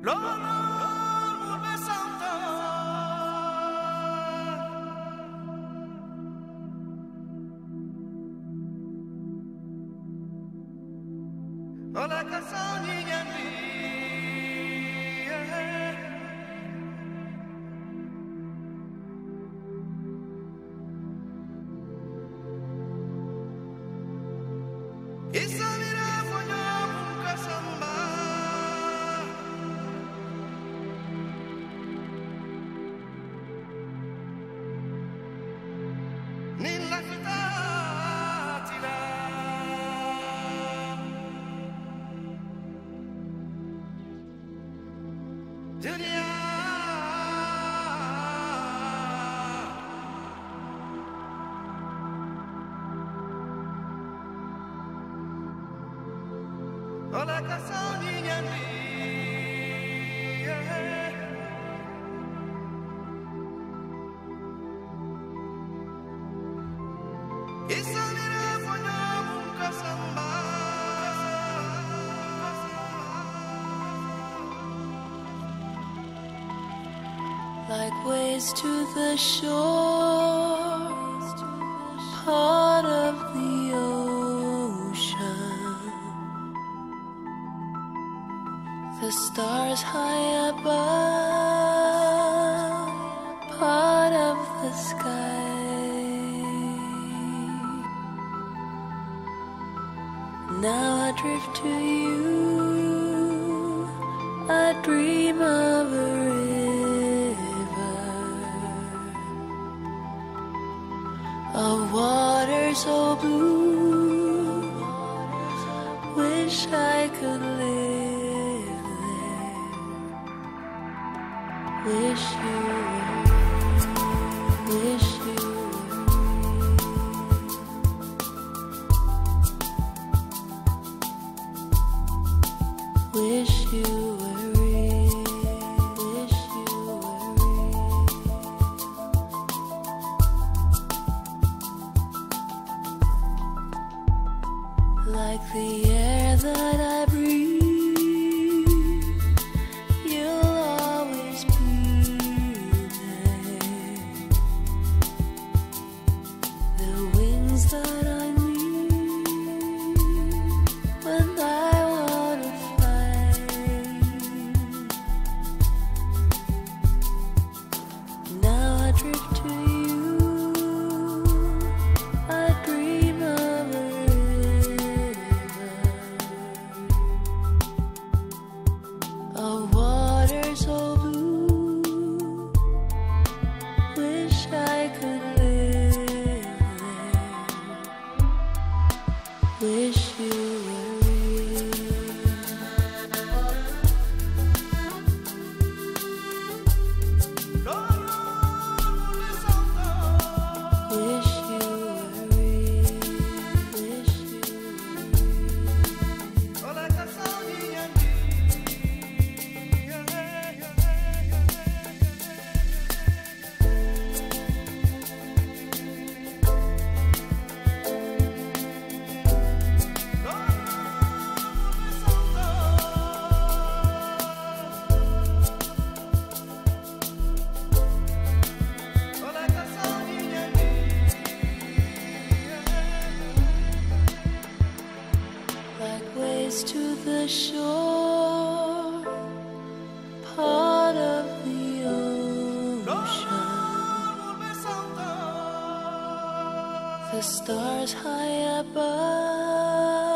Like waves to the shore, part of the ocean. The stars high above, part of the sky. Now I drift to you, I dream of a of water so blue, wish I could live there, wish you were, wish you were, wish you were real, wish you were real. Like the air that I breathe, you'll always be there. The wings that I need when I wanna fly. Now I drift to you, I dream of a of water so blue, wish I could live there, wish you were real. Wish you were real, wish you were real. Like waves to the shore, part of the ocean. The stars high above,